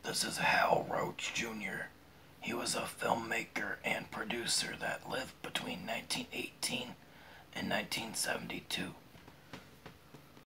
This is Hal Roach Jr. He was a filmmaker and producer that lived between 1918 and 1972.